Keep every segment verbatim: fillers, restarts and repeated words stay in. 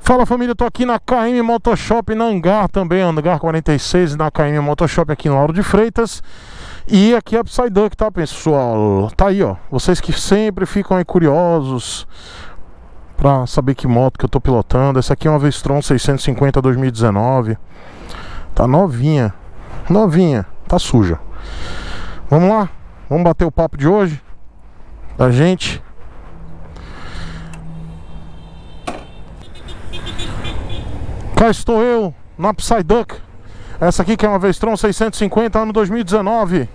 Fala família, eu tô aqui na K M Motoshop, na Hangar também, Hangar quarenta e seis, na K M Motoshop aqui no Lauro de Freitas. E aqui é Psyduck, tá pessoal? Tá aí, ó, vocês que sempre ficam aí curiosos pra saber que moto que eu tô pilotando. Essa aqui é uma V-Strom seiscentos e cinquenta dois mil e dezenove. Tá novinha, novinha, tá suja. Vamos lá, vamos bater o papo de hoje da gente. Cá estou eu, na Psyduck. Essa aqui que é uma V-Strom seiscentos e cinquenta, ano dois mil e dezenove.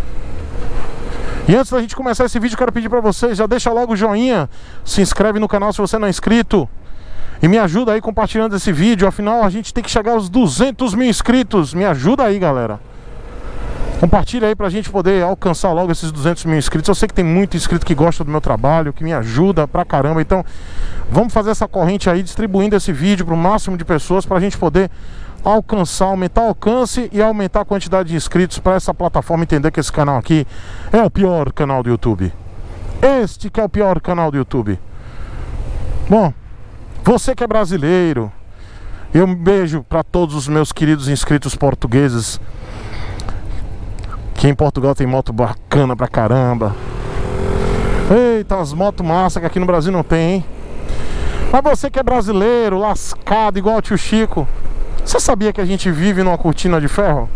E antes da gente começar esse vídeo, quero pedir pra vocês, já deixa logo o joinha, se inscreve no canal se você não é inscrito, e me ajuda aí compartilhando esse vídeo. Afinal, a gente tem que chegar aos duzentos mil inscritos. Me ajuda aí, galera. Compartilha aí pra gente poder alcançar logo esses duzentos mil inscritos. Eu sei que tem muito inscrito que gosta do meu trabalho, que me ajuda pra caramba. Então, vamos fazer essa corrente aí, distribuindo esse vídeo pro máximo de pessoas, pra gente poder alcançar, aumentar o alcance e aumentar a quantidade de inscritos pra essa plataforma entender que esse canal aqui é o pior canal do YouTube. Este que é o pior canal do YouTube. Bom, você que é brasileiro, eu um beijo pra todos os meus queridos inscritos portugueses. Que em Portugal tem moto bacana pra caramba. Eita, as motos massa que aqui no Brasil não tem, hein? Mas você que é brasileiro, lascado, igual o tio Chico, você sabia que a gente vive numa cortina de ferro?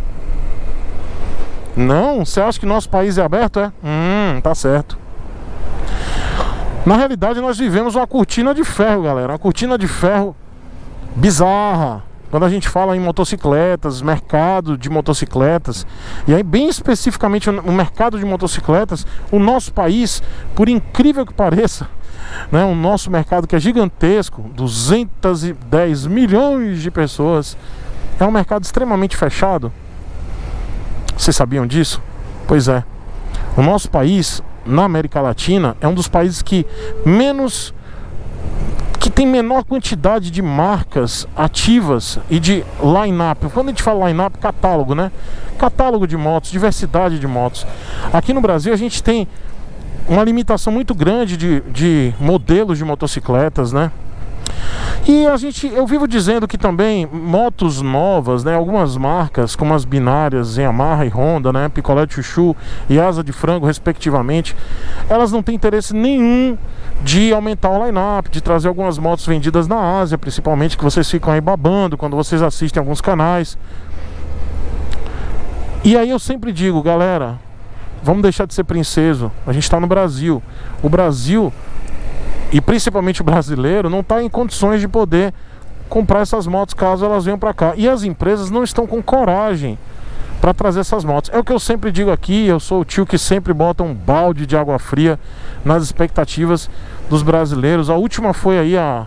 Não? Você acha que nosso país é aberto, é? Hum, tá certo. Na realidade nós vivemos uma cortina de ferro, galera. Uma cortina de ferro bizarra. Quando a gente fala em motocicletas, mercado de motocicletas, e aí bem especificamente o mercado de motocicletas, o nosso país, por incrível que pareça, né, o nosso mercado que é gigantesco, duzentos e dez milhões de pessoas, é um mercado extremamente fechado. Vocês sabiam disso? Pois é. O nosso país, na América Latina, é um dos países que menos... que tem menor quantidade de marcas ativas e de line-up. Quando a gente fala line-up, catálogo, né? Catálogo de motos, diversidade de motos. Aqui no Brasil a gente tem uma limitação muito grande de, de modelos de motocicletas, né? E a gente, eu vivo dizendo que também motos novas, né, algumas marcas como as binárias Yamaha e Honda, né, Picolé de Chuchu e Asa de Frango respectivamente, elas não têm interesse nenhum de aumentar o line-up, de trazer algumas motos vendidas na Ásia, principalmente, que vocês ficam aí babando quando vocês assistem alguns canais. E aí eu sempre digo, galera, vamos deixar de ser princeso. A gente está no Brasil. O Brasil, e principalmente o brasileiro, não está em condições de poder comprar essas motos caso elas venham para cá. E as empresas não estão com coragem para trazer essas motos. É o que eu sempre digo aqui. Eu sou o tio que sempre bota um balde de água fria nas expectativas dos brasileiros. A última foi aí a,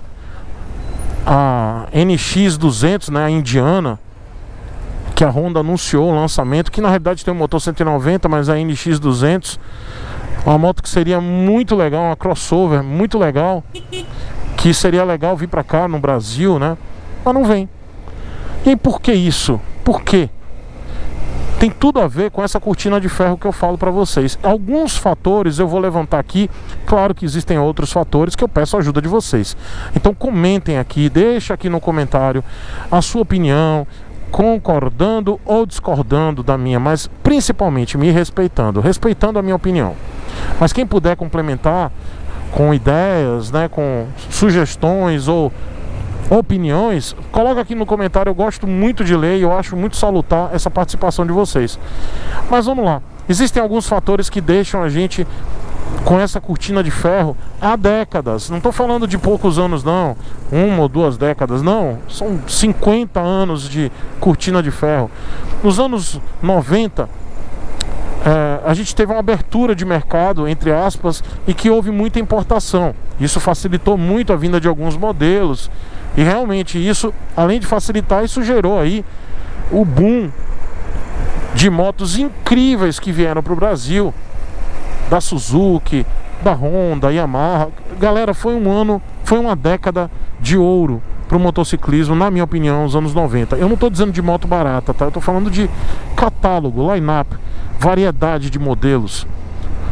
a N X duzentos, né, a indiana, que a Honda anunciou o lançamento, que na realidade tem um motor cento e noventa, mas a N X duzentos, uma moto que seria muito legal, uma crossover muito legal, que seria legal vir pra cá no Brasil, né? Mas não vem. E por que isso? Por quê? Tem tudo a ver com essa cortina de ferro que eu falo pra vocês. Alguns fatores eu vou levantar aqui. Claro que existem outros fatores que eu peço a ajuda de vocês. Então comentem aqui, deixa aqui no comentário a sua opinião, concordando ou discordando da minha, mas principalmente me respeitando, respeitando a minha opinião. Mas quem puder complementar com ideias, né, com sugestões ou opiniões, coloca aqui no comentário. Eu gosto muito de ler e eu acho muito salutar essa participação de vocês. Mas vamos lá. Existem alguns fatores que deixam a gente com essa cortina de ferro há décadas. Não estou falando de poucos anos não, uma ou duas décadas, não. São cinquenta anos de cortina de ferro. Nos anos noventa, é, a gente teve uma abertura de mercado, entre aspas, e que houve muita importação. Isso facilitou muito a vinda de alguns modelos. E realmente isso, além de facilitar, isso gerou aí o boom de motos incríveis que vieram para o Brasil, da Suzuki, da Honda, Yamaha. Galera, foi um ano, foi uma década de ouro para o motociclismo, na minha opinião, os anos noventa. Eu não estou dizendo de moto barata, tá? Eu estou falando de catálogo, line-up, variedade de modelos.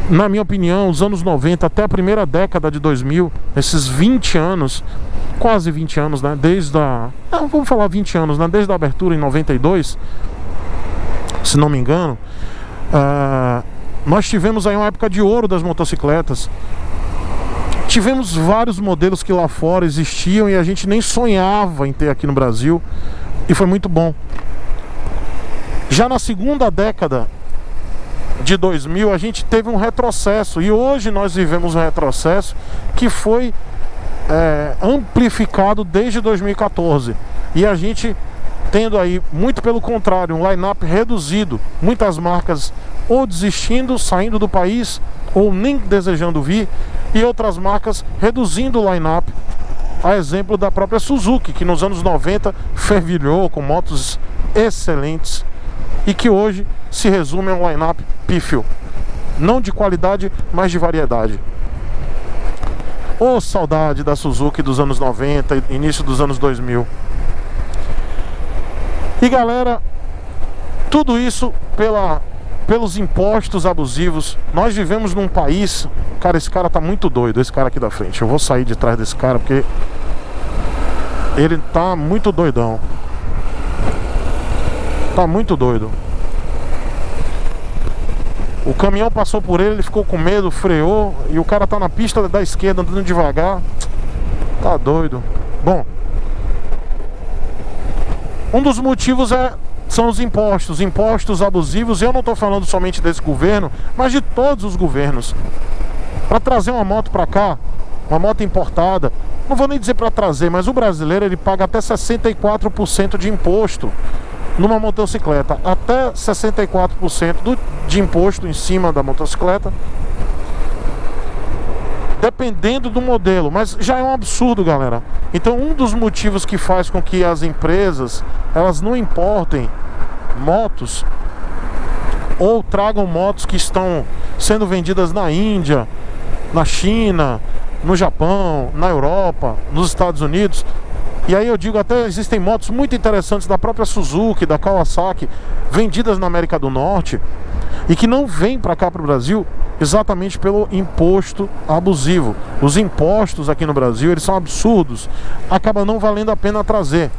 na minha opinião, os anos noventa até a primeira década de dois mil, esses vinte anos, quase vinte anos, né? Desde a... Não, vamos falar vinte anos, né? Desde a abertura em noventa e dois, se não me engano, uh, nós tivemos aí uma época de ouro das motocicletas. Tivemos vários modelos que lá fora existiam e a gente nem sonhava em ter aqui no Brasil, e foi muito bom. Já na segunda década de dois mil, a gente teve um retrocesso, e hoje nós vivemos um retrocesso que foi é, amplificado desde dois mil e quatorze, e a gente tendo aí, muito pelo contrário, um line-up reduzido, muitas marcas ou desistindo, saindo do país, ou nem desejando vir, e outras marcas reduzindo o line-up, a exemplo da própria Suzuki, que nos anos noventa fervilhou com motos excelentes e que hoje se resume a um line-up pífio, não de qualidade, mas de variedade. Ô, oh, saudade da Suzuki dos anos noventa, início dos anos dois mil. E galera, tudo isso pela, pelos impostos abusivos. Nós vivemos num país... Cara, esse cara tá muito doido, esse cara aqui da frente. Eu vou sair de trás desse cara porque ele tá muito doidão. Tá muito doido. O caminhão passou por ele, ele ficou com medo, freou, e o cara tá na pista da esquerda andando devagar. Tá doido. Bom, um dos motivos é, são os impostos, impostos abusivos. E eu não tô falando somente desse governo, mas de todos os governos. Para trazer uma moto para cá, uma moto importada, não vou nem dizer para trazer, mas o brasileiro ele paga até sessenta e quatro por cento de imposto numa motocicleta, até sessenta e quatro por cento do, de imposto em cima da motocicleta, dependendo do modelo. Mas já é um absurdo, galera. Então um dos motivos que faz com que as empresas elas não importem motos ou tragam motos que estão sendo vendidas na Índia, na China, no Japão, na Europa, nos Estados Unidos. E aí eu digo, até existem motos muito interessantes da própria Suzuki, da Kawasaki, vendidas na América do Norte e que não vêm para cá, para o Brasil, exatamente pelo imposto abusivo. Os impostos aqui no Brasil, eles são absurdos, acaba não valendo a pena trazer.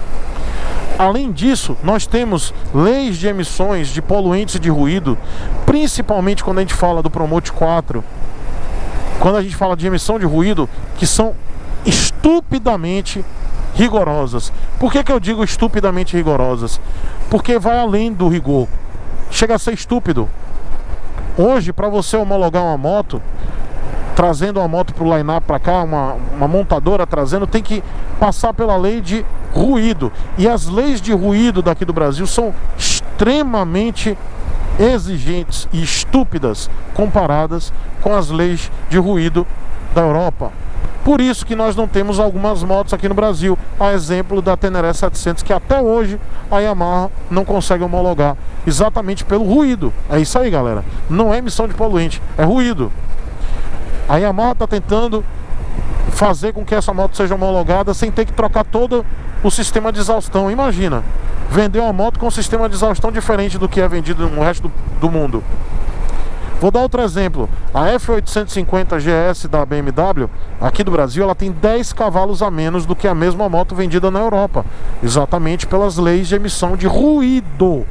Além disso, nós temos leis de emissões de poluentes e de ruído, principalmente quando a gente fala do Promote quatro, quando a gente fala de emissão de ruído, que são estupidamente rigorosas. Por que que eu digo estupidamente rigorosas? Porque vai além do rigor, chega a ser estúpido. Hoje, para você homologar uma moto, trazendo uma moto para o line-up para cá, uma, uma montadora trazendo, tem que passar pela lei de ruído. E as leis de ruído daqui do Brasil são extremamente exigentes e estúpidas comparadas com as leis de ruído da Europa. Por isso que nós não temos algumas motos aqui no Brasil, a exemplo da Teneré setecentos, que até hoje a Yamaha não consegue homologar, exatamente pelo ruído. É isso aí, galera, não é emissão de poluente, é ruído. A Yamaha está tentando fazer com que essa moto seja homologada sem ter que trocar todo o sistema de exaustão. Imagina, vender uma moto com um sistema de exaustão diferente do que é vendido no resto do, do mundo. Vou dar outro exemplo. A F oitocentos e cinquenta G S da B M W, aqui do Brasil, ela tem dez cavalos a menos do que a mesma moto vendida na Europa, exatamente pelas leis de emissão de ruído,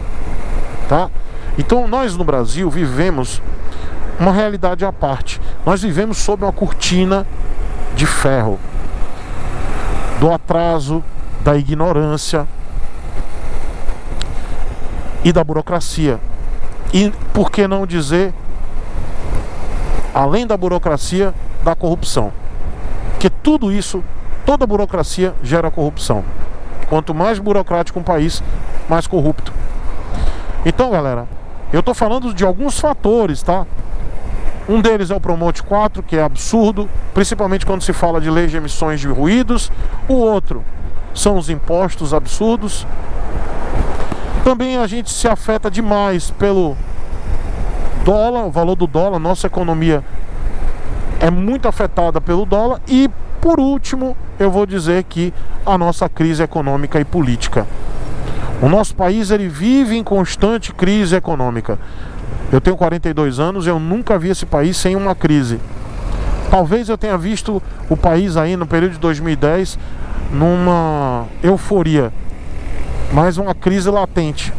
tá? Então nós no Brasil vivemos uma realidade à parte. Nós vivemos sob uma cortina de ferro do atraso, da ignorância e da burocracia. E por que não dizer, além da burocracia, da corrupção? Porque tudo isso, toda burocracia gera corrupção. Quanto mais burocrático um país, mais corrupto. Então, galera, eu tô falando de alguns fatores, tá? Um deles é o Promote quatro, que é absurdo, principalmente quando se fala de leis de emissões de ruídos. O outro são os impostos absurdos. Também a gente se afeta demais pelo dólar, o valor do dólar. Nossa economia é muito afetada pelo dólar. E por último, eu vou dizer que a nossa crise econômica e política. O nosso país ele vive em constante crise econômica. Eu tenho quarenta e dois anos e eu nunca vi esse país sem uma crise. Talvez eu tenha visto o país aí no período de dois mil e dez numa euforia, mas uma crise latente.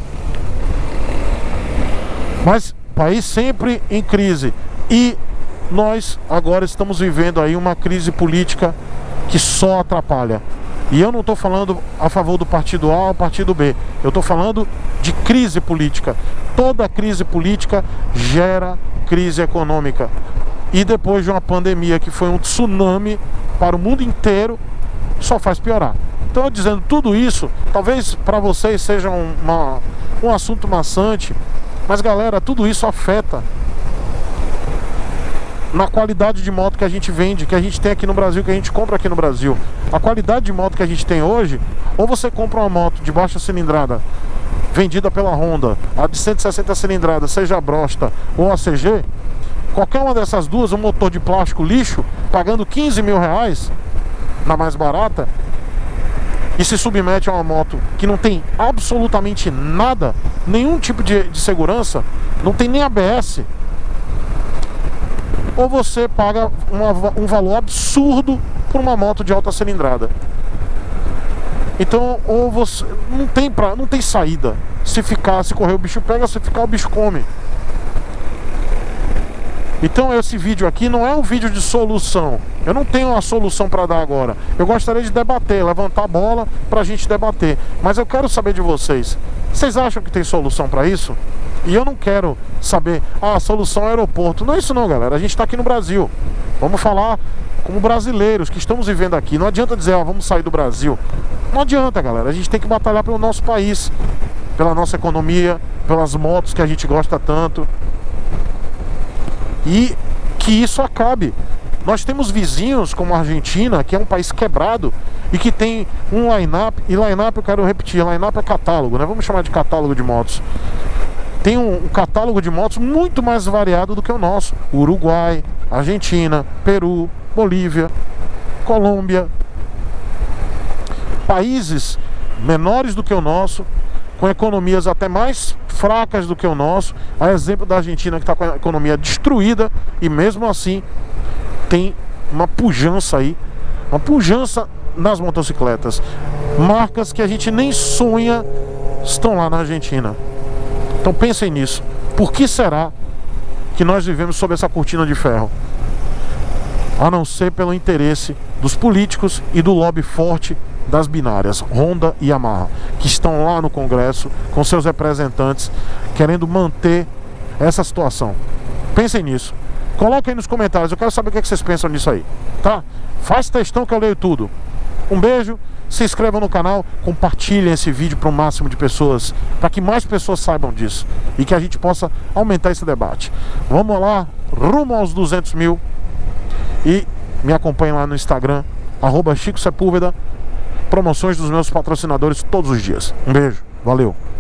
Mas o país sempre em crise. E nós agora estamos vivendo aí uma crise política que só atrapalha. E eu não estou falando a favor do partido A ou partido B. Eu estou falando de crise política. Toda crise política gera crise econômica. E depois de uma pandemia que foi um tsunami para o mundo inteiro, só faz piorar. Então, dizendo tudo isso, talvez para vocês seja uma, um assunto maçante, mas galera, tudo isso afeta na qualidade de moto que a gente vende, que a gente tem aqui no Brasil, que a gente compra aqui no Brasil. A qualidade de moto que a gente tem hoje, ou você compra uma moto de baixa cilindrada vendida pela Honda, a de cento e sessenta cilindradas, seja a Brosta ou a C G, qualquer uma dessas duas, um motor de plástico lixo, pagando quinze mil reais na mais barata, e se submete a uma moto que não tem absolutamente nada, nenhum tipo de, de segurança, não tem nem A B S, ou você paga uma, um valor absurdo por uma moto de alta cilindrada. Então, ou você não tem pra, não tem saída. Se ficar, se correr o bicho pega, se ficar o bicho come. Então esse vídeo aqui não é um vídeo de solução. Eu não tenho uma solução para dar agora. Eu gostaria de debater, levantar a bola pra gente debater. Mas eu quero saber de vocês. Vocês acham que tem solução para isso? E eu não quero saber, ah, a solução é aeroporto. Não é isso não, galera. A gente tá aqui no Brasil. Vamos falar como brasileiros que estamos vivendo aqui. Não adianta dizer, ah, vamos sair do Brasil. Não adianta, galera. A gente tem que batalhar pelo nosso país, pela nossa economia, pelas motos que a gente gosta tanto. E que isso acabe. Nós temos vizinhos como a Argentina, que é um país quebrado e que tem um line-up. E line-up, eu quero repetir, line-up é catálogo, né? Vamos chamar de catálogo de motos. Tem um, um catálogo de motos muito mais variado do que o nosso. Uruguai, Argentina, Peru, Bolívia, Colômbia. Países menores do que o nosso, com economias até mais fracas do que o nosso. A exemplo da Argentina, que está com a economia destruída e mesmo assim tem uma pujança aí, uma pujança nas motocicletas. Marcas que a gente nem sonha estão lá na Argentina. Então pensem nisso. Por que será que nós vivemos sob essa cortina de ferro? A não ser pelo interesse dos políticos e do lobby forte das binárias, Honda e Yamaha, que estão lá no Congresso com seus representantes querendo manter essa situação. Pensem nisso. Coloquem aí nos comentários, eu quero saber o que, é que vocês pensam nisso aí, tá? Faz textão que eu leio tudo. Um beijo, se inscrevam no canal, compartilhem esse vídeo para o máximo de pessoas, para que mais pessoas saibam disso e que a gente possa aumentar esse debate. Vamos lá, rumo aos duzentos mil, e me acompanhem lá no Instagram, arroba Chico Sepúlveda, promoções dos meus patrocinadores todos os dias. Um beijo, valeu!